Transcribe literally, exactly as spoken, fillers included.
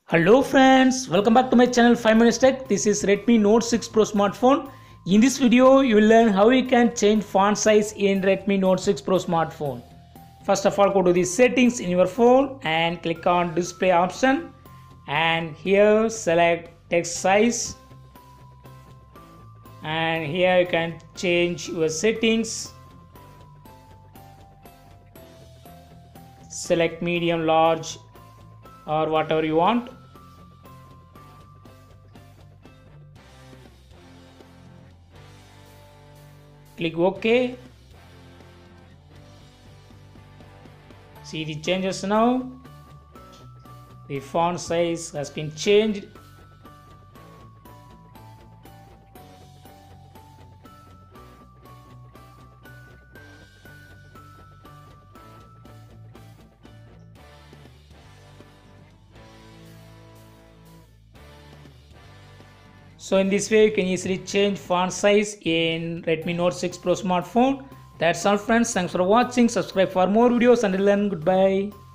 Hello friends, welcome back to my channel five minutes Tech. This is Redmi Note six Pro smartphone. In this video, you will learn how you can change font size in Redmi Note six Pro smartphone. First of all, go to the settings in your phone and click on display option, and here select text size, and here you can change your settings. Select medium, large, or whatever you want. Click OK. See the changes now. The font size has been changed. So in this way you can easily change font size in Redmi Note six Pro smartphone. That's all friends. Thanks for watching. Subscribe for more videos. Until then, goodbye.